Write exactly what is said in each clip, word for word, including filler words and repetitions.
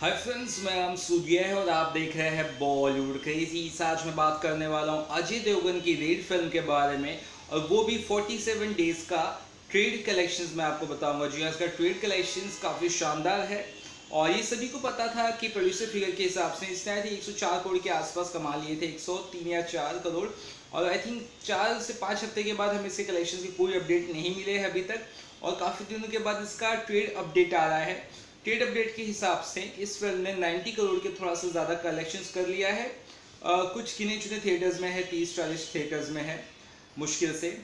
Hi friends, मैं नाम सूर्य है और आप देख रहे हैं बॉलीवुड क्रेजी। आज मैं बात करने वाला हूं अजय देवगन की रेड फिल्म के बारे में, और वो भी सैंतालीस डेज का ट्रेड कलेक्शंस मैं आपको बताऊंगा। जी हाँ, इसका ट्रेड कलेक्शंस काफ़ी शानदार है और ये सभी को पता था कि प्रोड्यूसर फिगर के हिसाब से इसने आई थी एक सौ चार करोड़ के आसपास कमा लिए थे, एक सौ तीन या चार करोड़। और आई थिंक चार से पाँच हफ्ते के बाद हमें इसके कलेक्शन की कोई अपडेट नहीं मिले है अभी तक, और काफ़ी दिनों के बाद इसका ट्रेड अपडेट आ रहा है। ट्रेड अपडेट के हिसाब से इस फिल्म ने नब्बे करोड़ के थोड़ा सा ज़्यादा कलेक्शंस कर लिया है। आ, कुछ गिने चुने थिएटर्स में है, तीस चालीस थिएटर्स में है मुश्किल से,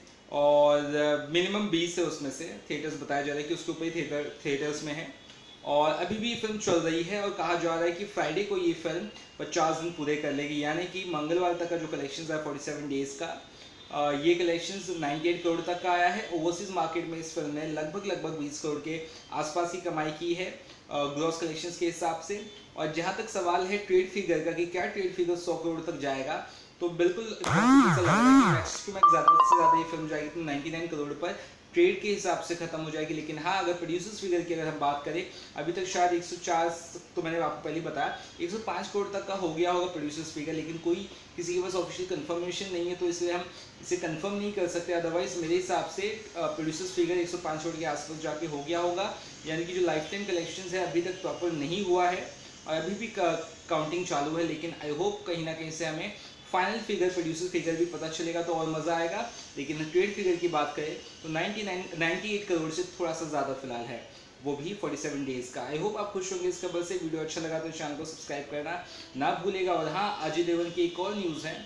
और मिनिमम बीस है उसमें से थिएटर्स बताया जा रहा है कि उसके ऊपर ही थिएटर थिएटर्स में है। और अभी भी फिल्म चल रही है और कहा जा रहा है कि फ्राइडे को ये फिल्म पचास दिन पूरे कर लेगी, यानी कि मंगलवार तक का जो कलेक्शन है सैंतालीस डेज का, आ, ये कलेक्शंस अट्ठानवे करोड़ तक का आया है। ओवरसीज मार्केट में इस फिल्म ने लगभग लगभग बीस करोड़ के आसपास की कमाई की है ग्रॉस कलेक्शंस के हिसाब से। और जहाँ तक सवाल है ट्रेड फिगर का कि क्या ट्रेड फिगर सौ करोड़ तक जाएगा, तो बिल्कुल ऐसा लग रहा है कि मैक्स टू मैक्स ज़्यादा से ज़्यादा ये फिल्म जाएगी तो निन्यानवे करोड़ पर ट्रेड के हिसाब से खत्म हो जाएगी। लेकिन हाँ, अगर प्रोड्यूसर्स फिगर की अगर हम बात करें, अभी तक शायद एक सौ चार, तो मैंने आपको पहले बताया एक सौ पाँच करोड़ तक का हो गया होगा प्रोड्यूसर्स फिगर, लेकिन कोई किसी के पास ऑफिशियल कंफर्मेशन नहीं है, तो इसलिए हम इसे कंफर्म नहीं कर सकते। अदरवाइज मेरे हिसाब से प्रोड्यूसर्स फिगर एक सौ पाँच करोड़ के आसपास जाके हो गया होगा, यानी कि जो लाइफ टाइम कलेक्शन है अभी तक प्रॉपर नहीं हुआ है और अभी भी काउंटिंग चालू है। लेकिन आई होप कहीं ना कहीं से हमें फाइनल फिगर, प्रोड्यूसर फिगर भी पता चलेगा तो और मज़ा आएगा। लेकिन ट्रेड फिगर की बात करें तो निन्यानवे अट्ठानवे करोड़ से थोड़ा सा ज़्यादा फिलहाल है, वो भी सैंतालीस डेज का। आई होप आप खुश होंगे इस खबर से। वीडियो अच्छा लगा तो चैनल को सब्सक्राइब करना ना भूलेगा। और हाँ, अजय देवगन की एक और न्यूज़ है।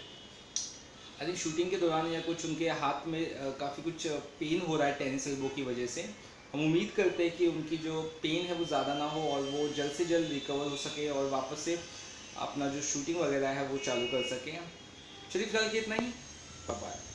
आई थिंक शूटिंग के दौरान या कुछ उनके हाथ में काफ़ी कुछ पेन हो रहा है टेनिस एल्बो की वजह से। हम उम्मीद करते हैं कि उनकी जो पेन है वो ज़्यादा ना हो और वो जल्द से जल्द रिकवर हो सके और वापस से अपना जो शूटिंग वगैरह है वो चालू कर सकें। चलिए फिलहाल के इतना ही, बाय बाय।